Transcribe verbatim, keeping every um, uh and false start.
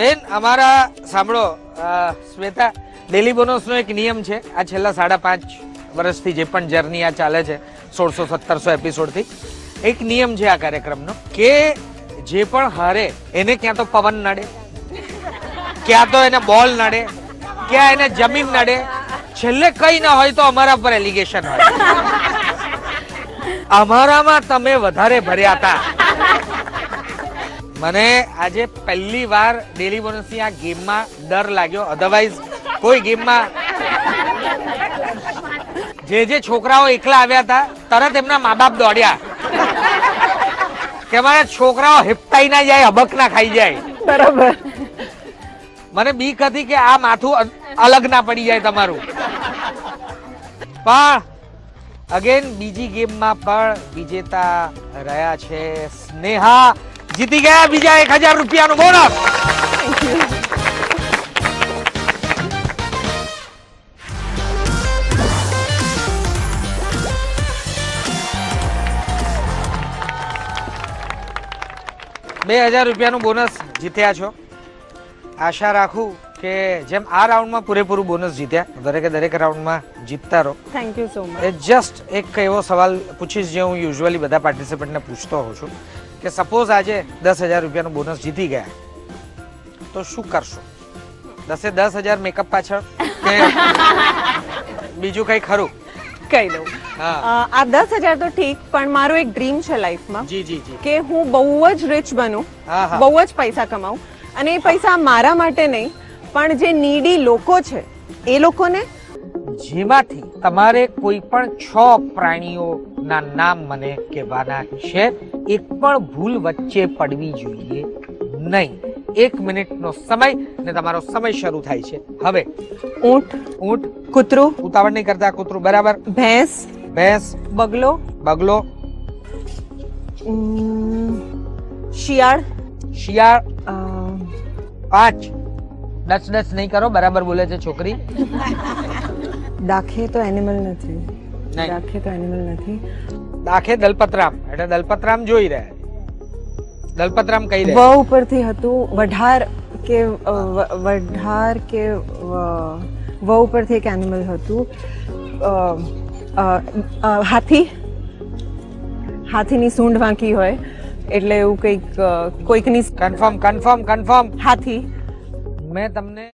બેન અમારા સાંભળો શ્વેતા, ડેલી બોનસનો એક નિયમ છે. આ છેલ્લા સાડા પાંચ વર્ષથી જે પણ જર્ની આ ચાલે છે સોળસો સત્તરસો એપિસોડથી, એક નિયમ છે આ કાર્યક્રમનો કે જે પણ હારે એને ક્યાં તો પવન નડે, ક્યાં તો એને બોલ નડે, ક્યાં એને જમીન નડે, છેલ્લે કઈ ના હોય તો અમારા પર એલિગેશન હોય. અમારામાં તમે વધારે ભર્યા હતા. મને આજે પહેલી વાર ડેલી બોનસની આ ગેમમાં ડર લાગ્યો. અધરવાઇઝ કોઈ ગેમમાં જે જે છોકરાઓ એકલા આવ્યા હતા તરત એમના મા બાપ દોડ્યા કે અમારા છોકરાઓ હિપતાઈ ના જાય, હબક ના ખાઈ જાય. બરાબર. મને બીક હતી કે આ માથું અલગ ના પડી જાય તમારું. પણ અગેન બીજી ગેમમાં પણ વિજેતા રહ્યા છે સ્નેહા. જીતી ગયા બીજા એક હજાર રૂપિયાનું બોનસ. બે હજાર રૂપિયાનું બોનસ જીત્યા છો. આશા રાખું કે જેમ આ રાઉન્ડમાં પૂરેપૂરું બોનસ જીત્યા, દરેકે દરેક રાઉન્ડમાં જીતતા રહો. Thank you so much. એ જસ્ટ એક એવો સવાલ પૂછીશ જે હું યુઝ્યુઅલી બધા પાર્ટિસિપન્ટને પૂછતો હોઉં છું કે સપોઝ આજે દસ હજાર રૂપિયાનું બોનસ જીતી ગયા તો શું કરશો? દસે દસ હજાર મેકઅપ પાછળ કે બીજું કઈ ખરું? કહી દઉં. આ દસ હજાર તો ઠીક, પણ મારો એક ડ્રીમ છે લાઈફમાં જી જી જી કે હું બહુ જ રિચ બનું, બહુ જ પૈસા કમાઉં, અને એ પૈસા મારા માટે નહીં પણ જે નીડી લોકો છે એ લોકોને. જેમાંથી તમારે કોઈ પણ છ પ્રાણીઓના નામ મને કહેવાના છે. એક પણ ભૂલ વચ્ચે પડવી જોઈએ નહીં. એક મિનિટનો સમય ને તમારો સમય શરૂ થાય છે હવે. ઊંટ. ઊંટ. કૂતરું. ઉતાવળ નહીં કરતા. કૂતરું બરાબર. ભેંસ. ભેંસ. બગલો. બગલો. શિયાળ. શિયાળ. પાંચ. દસ દસ નહીં કરો, બરાબર બોલે છે છોકરી. દાખે તો એનિમલ નથી. દાખે તો એનિમલ નથી. દાખે દલપતરામ, એટલે દલપતરામ જોઈ રહ્યા. દલપતરામ કઈ રહ્યા? વ ઉપરથી હતું. વઢાર કે વઢાર કે વ ઉપરથી એક એનિમલ હતું. હાથી. હાથીની સૂંઢ વાંકી હોય એટલે એવું કઈક કોઈકની. Confirm confirm confirm. હાથી. મેં તમને